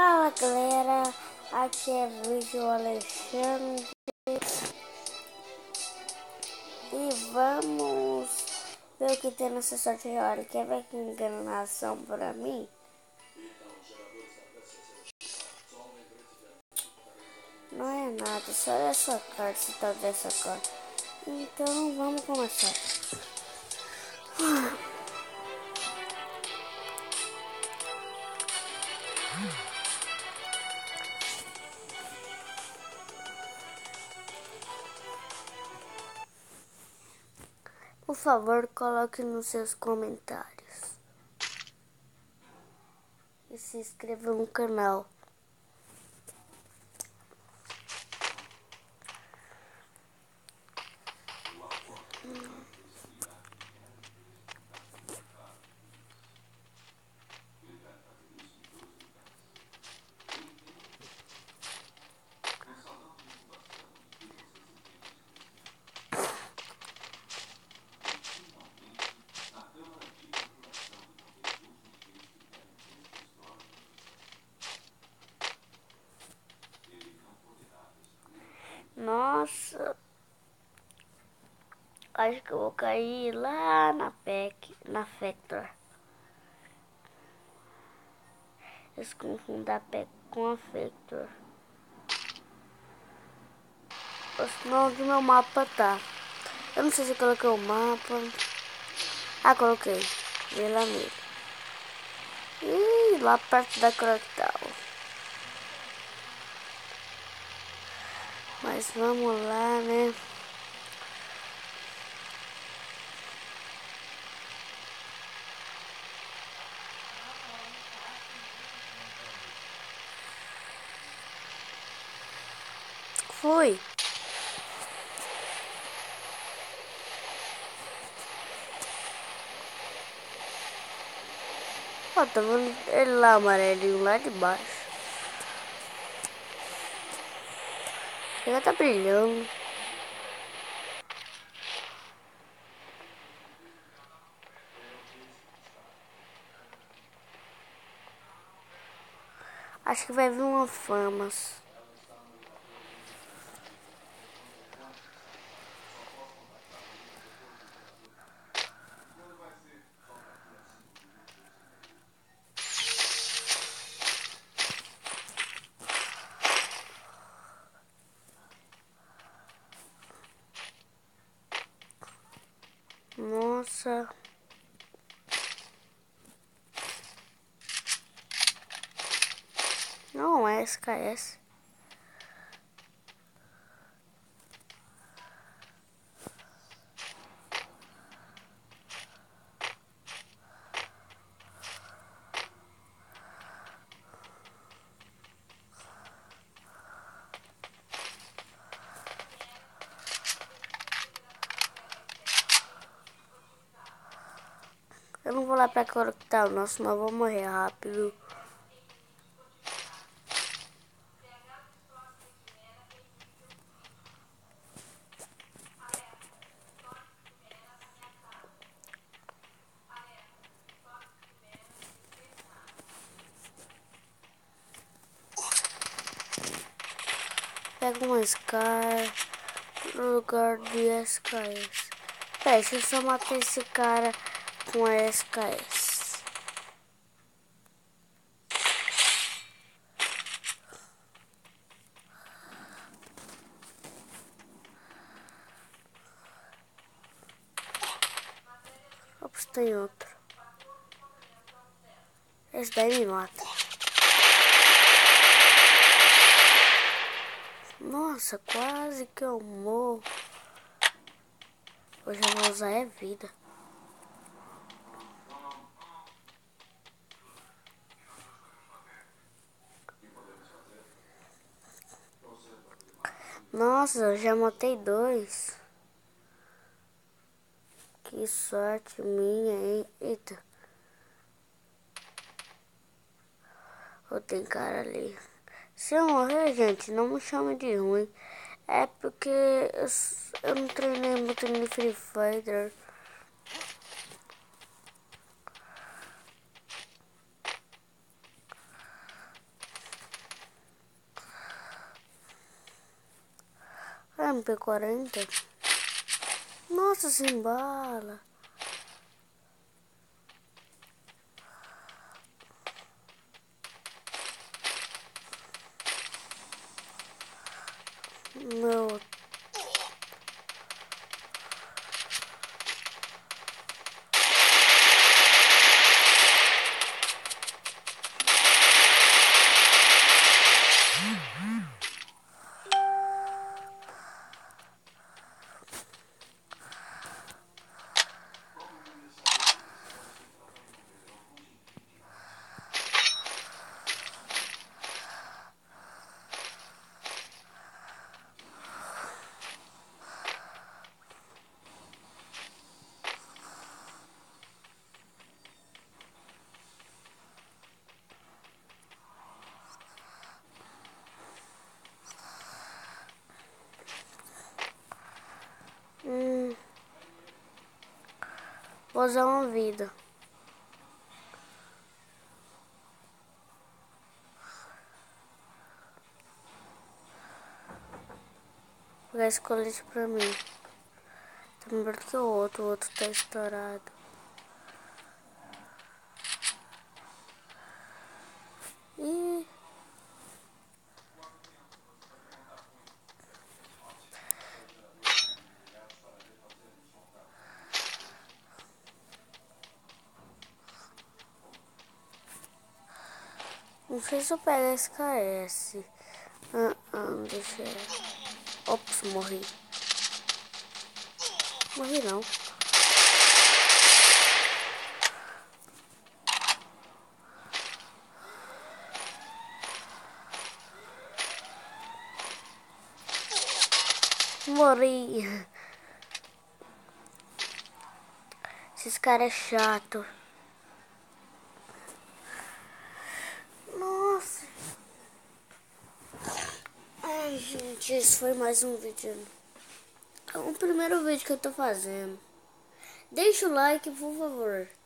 Fala galera, aqui é Vídeo Alexandre e vamos ver o que tem nessa sorteio. Quer ver que enganação pra mim? Não é nada, só essa carta, se tá dessa carta. Então vamos começar. Por favor, coloque nos seus comentários e se inscreva no canal. Nossa, acho que eu vou cair lá na Factor. Eu confundo a PEC com a Factor. O sinal do meu mapa tá. Eu não sei se eu coloquei o mapa. Ah, coloquei. Vila Mil. Ih, lá perto da Croctal. Mas vamos lá, né? Fui. Ó, tá vendo ele lá, amarelinho, lá de baixo. Ele já tá brilhando. Acho que vai vir uma famas. Nossa. Não é SKS. Eu não vou lá pra Croctal, não, senão eu vou morrer rápido. Pega uma Scar no lugar de SKS. Deixa eu só matar esse cara com a SKS. Ops, tem outro. Esse daí me mata. Nossa, quase que eu morro. Hoje eu vou usar é vida. Nossa, eu já matei 2. Que sorte minha, hein? Eita. Oh, tem cara ali. Se eu morrer, gente, não me chame de ruim. É porque eu não treinei muito no Free Fire. MP40. Nossa, sem bala. Meu. Vou usar uma vida. Vou pegar esse colete pra mim. Tá melhor do que o outro tá estourado. Ih. Não sei se eu pego SKS. Deixa eu... Ops, morri. Morri não. Morri. Esses caras é chato. Nossa. Ai, gente, esse foi mais um vídeo. É o primeiro vídeo que eu tô fazendo. Deixa o like, por favor.